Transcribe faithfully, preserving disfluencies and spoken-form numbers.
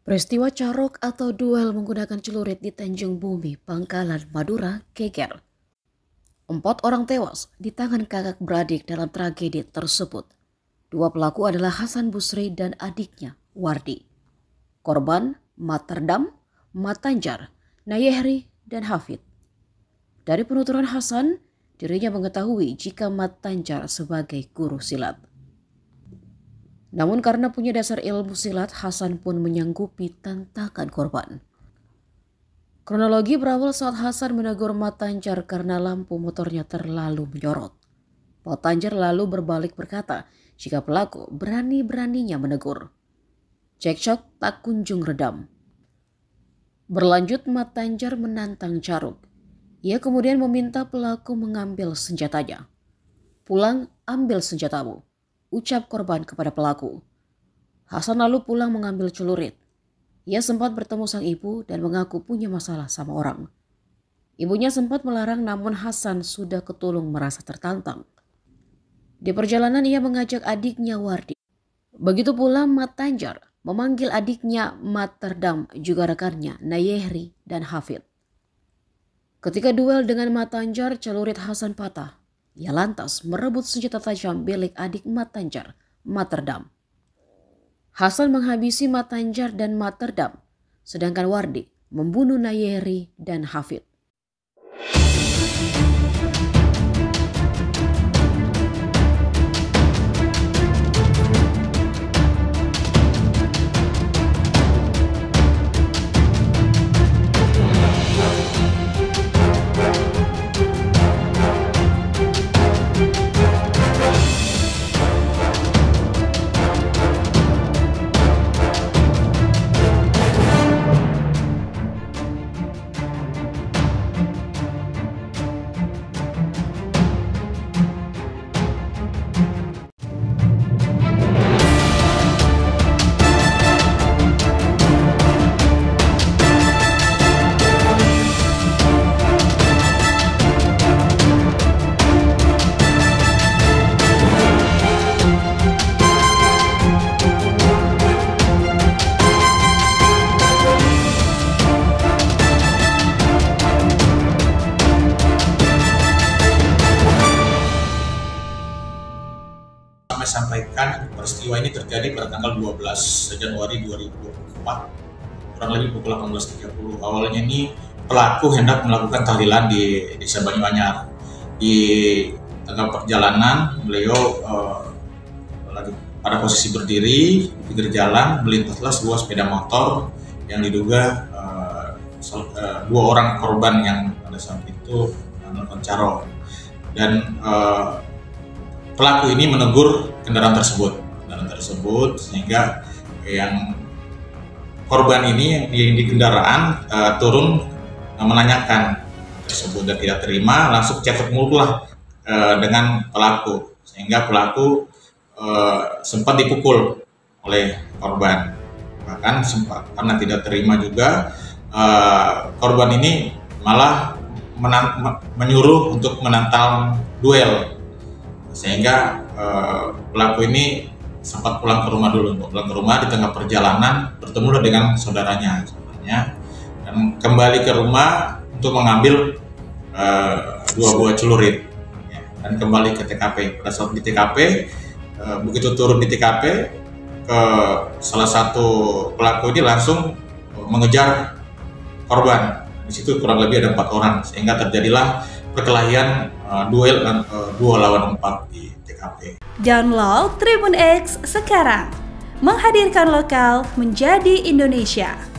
Peristiwa carok atau duel menggunakan celurit di Tanjung Bumi, Bangkalan, Madura, geger. Empat orang tewas di tangan kakak beradik dalam tragedi tersebut. Dua pelaku adalah Hasan Busri dan adiknya, Wardi. Korban, Materdam, Matanjar, Nayehri, dan Hafid. Dari penuturan Hasan, dirinya mengetahui jika Matanjar sebagai guru silat. Namun karena punya dasar ilmu silat, Hasan pun menyanggupi tantangan korban. Kronologi berawal saat Hasan menegur Matanjar karena lampu motornya terlalu menyorot. Matanjar lalu berbalik berkata jika pelaku berani-beraninya menegur. Cekcok tak kunjung redam. Berlanjut, Matanjar menantang Caruk. Ia kemudian meminta pelaku mengambil senjatanya. "Pulang, ambil senjatamu," ucap korban kepada pelaku. Hasan lalu pulang mengambil celurit. Ia sempat bertemu sang ibu dan mengaku punya masalah sama orang. Ibunya sempat melarang, namun Hasan sudah ketulung merasa tertantang. Di perjalanan ia mengajak adiknya Wardi. Begitu pula Matanjar memanggil adiknya Materdam, juga rekannya Nayehri dan Hafid. Ketika duel dengan Matanjar, celurit Hasan patah. Ia lantas merebut senjata tajam milik adik Matanjar, Materdam. Hasan menghabisi Matanjar dan Materdam, sedangkan Wardi membunuh Nayehri dan Hafid. Kami sampaikan peristiwa ini terjadi pada tanggal dua belas Januari dua ribu dua puluh empat, kurang lebih pukul delapan belas tiga puluh. Awalnya ini pelaku hendak melakukan tahlilan di Desa Banyuanyar. Di tengah perjalanan, beliau uh, lagi pada posisi berdiri di pinggir jalan, melintaslah sebuah sepeda motor yang diduga uh, uh, dua orang korban yang pada saat itu melakukan carok. Dan uh, pelaku ini menegur kendaraan tersebut, kendaraan tersebut sehingga yang korban ini yang di kendaraan uh, turun uh, menanyakan tersebut dan tidak terima, langsung cetak mulut lah uh, dengan pelaku, sehingga pelaku uh, sempat dipukul oleh korban. Bahkan sempat karena tidak terima juga, uh, korban ini malah menant- menyuruh untuk menantang duel. Sehingga uh, pelaku ini sempat pulang ke rumah dulu. Untuk pulang ke rumah, di tengah perjalanan bertemu dengan saudaranya, saudaranya dan kembali ke rumah untuk mengambil uh, dua buah celurit, ya, dan kembali ke T K P. Pada saat di T K P, uh, begitu turun di T K P, ke salah satu pelaku ini langsung mengejar korban. Di situ kurang lebih ada empat orang, sehingga terjadilah perkelahian uh, duel uh, dua lawan empat di T K P. Download Tribun X sekarang, menghadirkan lokal menjadi Indonesia.